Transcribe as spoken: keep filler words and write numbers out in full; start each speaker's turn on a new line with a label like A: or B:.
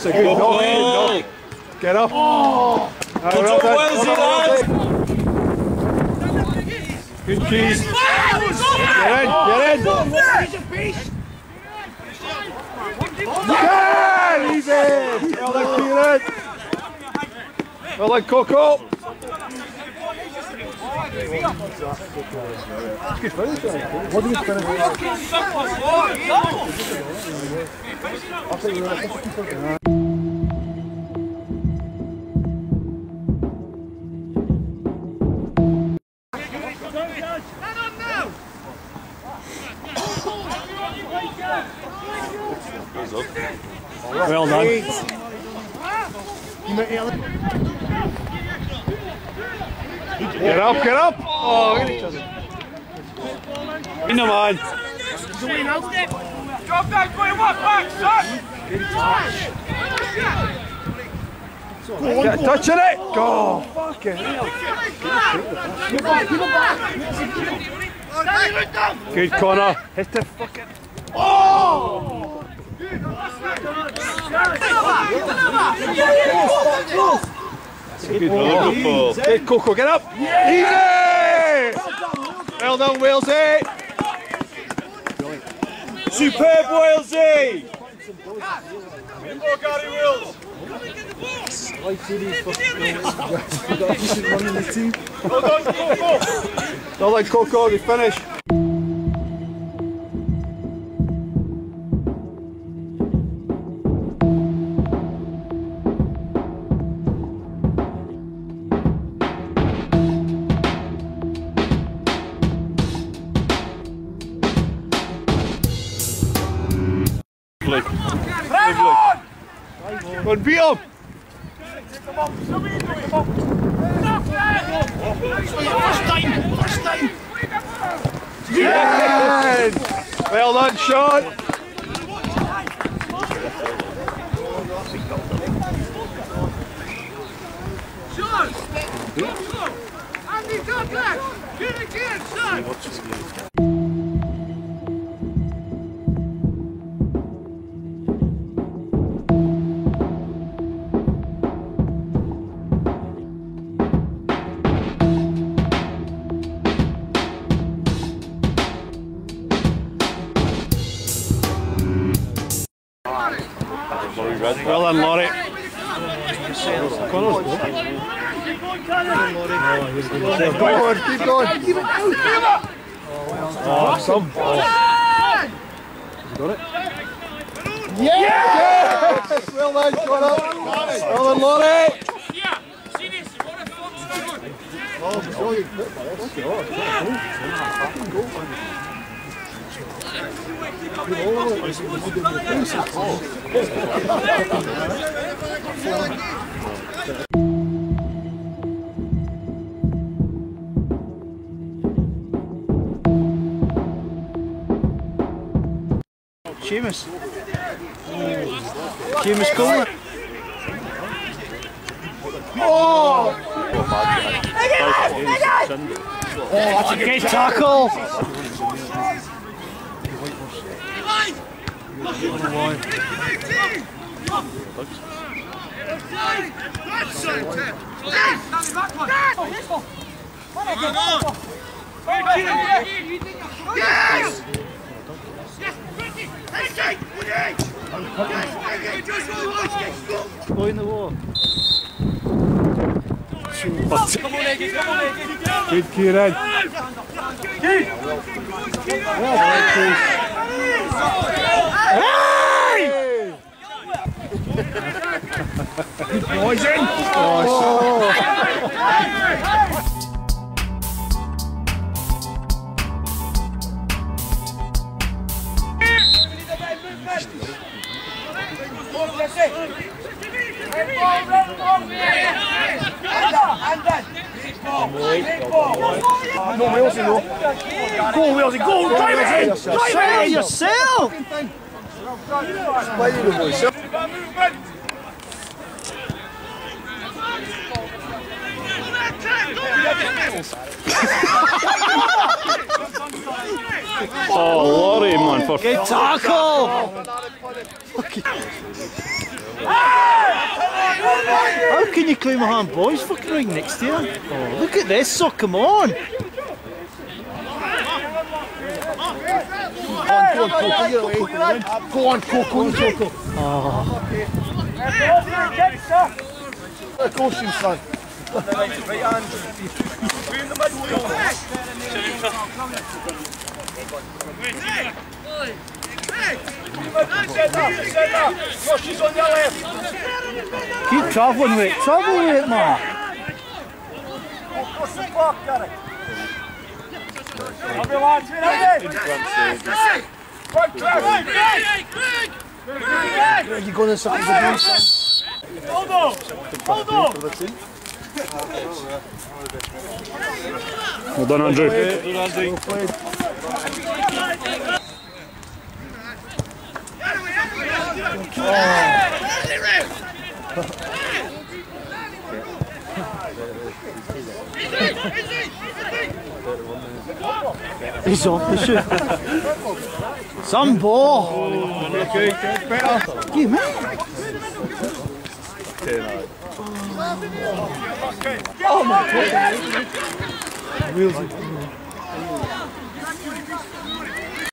A: a good knock. Good knock. Get up. Oh. Right, well done. Good keys. Get in, get in. Yeah, easy. Well done, Kieran. Well done, Coco. Good finish. What did you finish? I think we were a keeper. Well done. Get up, get up! Oh, look at each other. In the man. Drop that, put him up, back, son! Get touching it! Go! Fucking hell. Good, Conor. Hit it, fucking. Oh! Good ball. Good Coco, get up! Yeah. Easy! Well done, Walesy! Superb, Walesy! Good ball, Gary Wills! Well done, Coco! Well done, Coco, we finish. Go and beat him! First time! Yes! Well done, Sean! Sean! Andy, go back! Get it again, son! Well done, Laurie. Conor's good. Keep going, keep going. Awesome. Oh. Got it? Yes! Yes! Well done, Connor. Well done, Laurie. Oh, sorry. Seamus. Seamus Coleman. Oh! Oh, that's a great tackle! Yes! Go in the wall. Good Kieran. Hey! Good boys in. Oh. No Wilsey though. Go Wilsey, go! Drive it in! Drive it in yourself! Oh, Laurie, man, for good tackle!
B: How can you claim a handball? He's fucking right next to you. Oh, look at this, so come on.
A: Go on, go on, Coco, you're away. Go on, Coco, Coco.
B: Oh.
A: Coldstream, son.
C: Right hand. Through in the middle. She's on your left.
B: Keep travelling with it, travel with it, man.
C: What's the clock, Gary? Have you lads, we're ready? Quick,
A: Are you going to something to do, son?
C: Hold on! Hold on!
D: Well done, Andrew.
A: Well played.
B: He's off the shoot. Some ball.
A: Okay, better.
B: You man.
A: Oh my God. Wheels.